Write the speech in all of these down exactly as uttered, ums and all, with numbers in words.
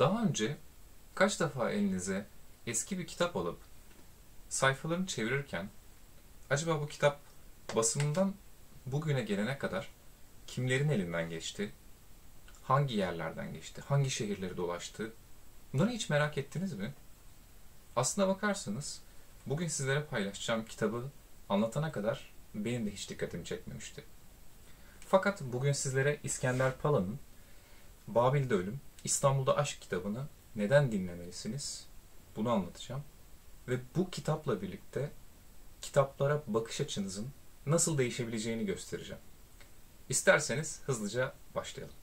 Daha önce kaç defa elinize eski bir kitap alıp sayfalarını çevirirken acaba bu kitap basımından bugüne gelene kadar kimlerin elinden geçti, hangi yerlerden geçti, hangi şehirleri dolaştı, bunları hiç merak ettiniz mi? Aslına bakarsanız bugün sizlere paylaşacağım kitabı anlatana kadar benim de hiç dikkatimi çekmemişti. Fakat bugün sizlere İskender Pala'nın Babil'de Ölüm, İstanbul'da Aşk kitabını neden dinlemelisiniz? Bunu anlatacağım. Ve bu kitapla birlikte kitaplara bakış açınızın nasıl değişebileceğini göstereceğim. İsterseniz hızlıca başlayalım.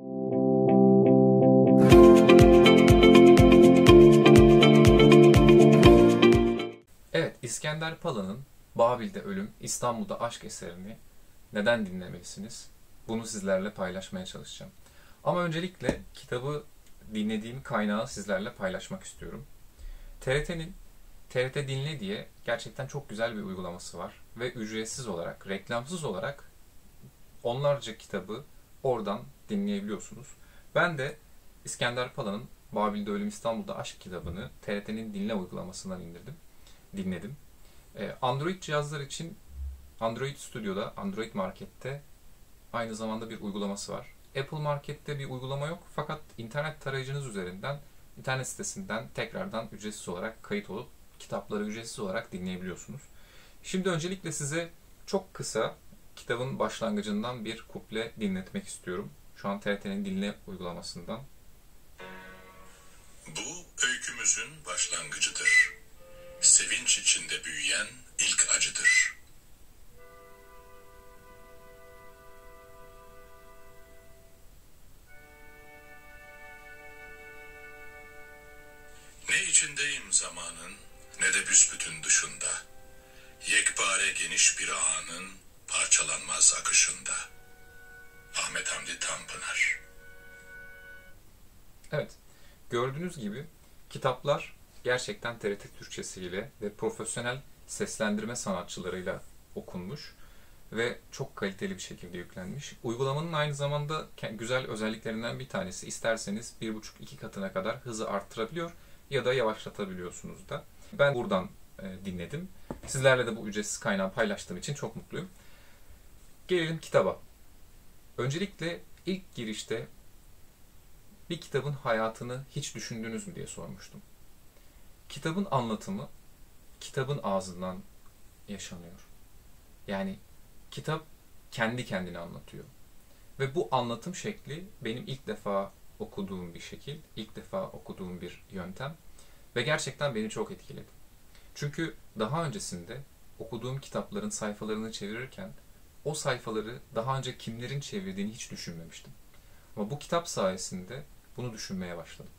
Evet, İskender Pala'nın Babil'de Ölüm, İstanbul'da Aşk eserini neden dinlemelisiniz? Bunu sizlerle paylaşmaya çalışacağım. Ama öncelikle kitabı dinlediğim kaynağı sizlerle paylaşmak istiyorum. T R T'nin T R T Dinle diye gerçekten çok güzel bir uygulaması var. Ve ücretsiz olarak, reklamsız olarak onlarca kitabı oradan dinleyebiliyorsunuz. Ben de İskender Pala'nın Babil'de Ölüm, İstanbul'da Aşk kitabını T R T'nin Dinle uygulamasından indirdim, dinledim. Android cihazlar için Android Studio'da, Android Market'te aynı zamanda bir uygulaması var. Apple Market'te bir uygulama yok fakat internet tarayıcınız üzerinden, internet sitesinden tekrardan ücretsiz olarak kayıt olup kitapları ücretsiz olarak dinleyebiliyorsunuz. Şimdi öncelikle size çok kısa kitabın başlangıcından bir kuple dinletmek istiyorum. Şu an T R T'nin Dinle uygulamasından. Bu öykümüzün başlangıcıdır. Sevinç içinde büyüyen ilk acıdır. Ne içindeyim zamanın, ne de büsbütün dışında. Yekpare geniş bir anın parçalanmaz akışında. Ahmet Hamdi Tanpınar. Evet, gördüğünüz gibi kitaplar gerçekten T R T Türkçesiyle ve profesyonel seslendirme sanatçılarıyla okunmuş ve çok kaliteli bir şekilde yüklenmiş. Uygulamanın aynı zamanda güzel özelliklerinden bir tanesi, isterseniz bir buçuk iki katına kadar hızı arttırabiliyor ya da yavaşlatabiliyorsunuz da. Ben buradan e, dinledim. Sizlerle de bu ücretsiz kaynağı paylaştığım için çok mutluyum. Gelelim kitaba. Öncelikle ilk girişte bir kitabın hayatını hiç düşündünüz mü diye sormuştum. Kitabın anlatımı kitabın ağzından yaşanıyor. Yani kitap kendi kendine anlatıyor. Ve bu anlatım şekli benim ilk defa okuduğum bir şekil, ilk defa okuduğum bir yöntem ve gerçekten beni çok etkiledi. Çünkü daha öncesinde okuduğum kitapların sayfalarını çevirirken o sayfaları daha önce kimlerin çevirdiğini hiç düşünmemiştim. Ama bu kitap sayesinde bunu düşünmeye başladım.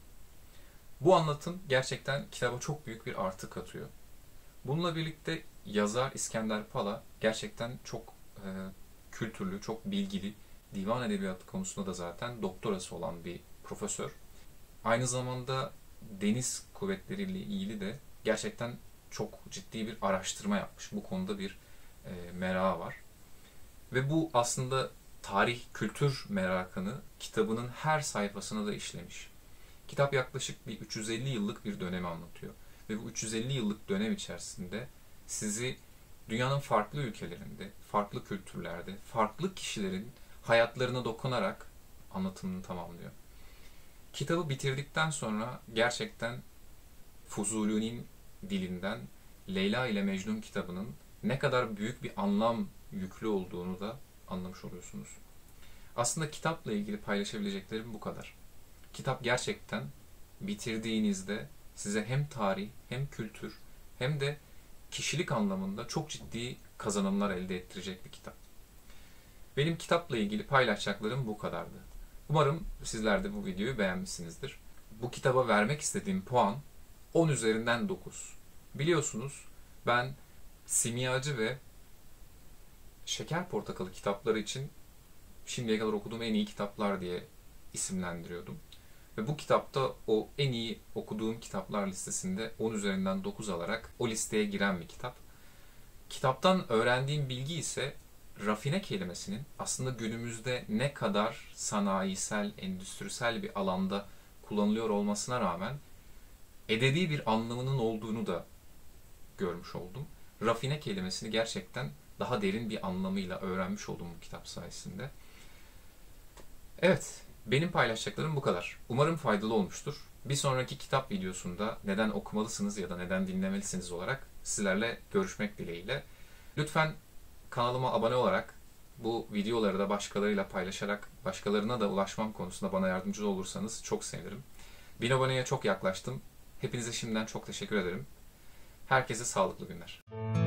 Bu anlatım gerçekten kitaba çok büyük bir artı katıyor. Bununla birlikte yazar İskender Pala gerçekten çok e, kültürlü, çok bilgili, divan edebiyatı konusunda da zaten doktorası olan bir profesör. Aynı zamanda deniz kuvvetleriyle ilgili de gerçekten çok ciddi bir araştırma yapmış. Bu konuda bir e, merakı var. Ve bu aslında tarih, kültür merakını kitabının her sayfasına da işlemiş. Kitap yaklaşık bir üç yüz elli yıllık bir dönemi anlatıyor. Ve bu üç yüz elli yıllık dönem içerisinde sizi dünyanın farklı ülkelerinde, farklı kültürlerde, farklı kişilerin hayatlarına dokunarak anlatımını tamamlıyor. Kitabı bitirdikten sonra gerçekten Fuzuli'nin dilinden Leyla ile Mecnun kitabının ne kadar büyük bir anlam yüklü olduğunu da anlamış oluyorsunuz. Aslında kitapla ilgili paylaşabileceklerim bu kadar. Kitap gerçekten bitirdiğinizde size hem tarih, hem kültür, hem de kişilik anlamında çok ciddi kazanımlar elde ettirecek bir kitap. Benim kitapla ilgili paylaşacaklarım bu kadardı. Umarım sizler de bu videoyu beğenmişsinizdir. Bu kitaba vermek istediğim puan on üzerinden dokuz. Biliyorsunuz ben Simyacı ve Şeker Portakalı kitapları için şimdiye kadar okuduğum en iyi kitaplar diye isimlendiriyordum. Ve bu kitapta o en iyi okuduğum kitaplar listesinde on üzerinden dokuz alarak o listeye giren bir kitap. Kitaptan öğrendiğim bilgi ise rafine kelimesinin aslında günümüzde ne kadar sanayisel, endüstrisel bir alanda kullanılıyor olmasına rağmen edebi bir anlamının olduğunu da görmüş oldum. Rafine kelimesini gerçekten daha derin bir anlamıyla öğrenmiş oldum bu kitap sayesinde. Evet, benim paylaşacaklarım bu kadar. Umarım faydalı olmuştur. Bir sonraki kitap videosunda neden okumalısınız ya da neden dinlemelisiniz olarak sizlerle görüşmek dileğiyle. Lütfen kanalıma abone olarak, bu videoları da başkalarıyla paylaşarak başkalarına da ulaşmam konusunda bana yardımcı olursanız çok sevinirim. Bin aboneye çok yaklaştım. Hepinize şimdiden çok teşekkür ederim. Herkese sağlıklı günler.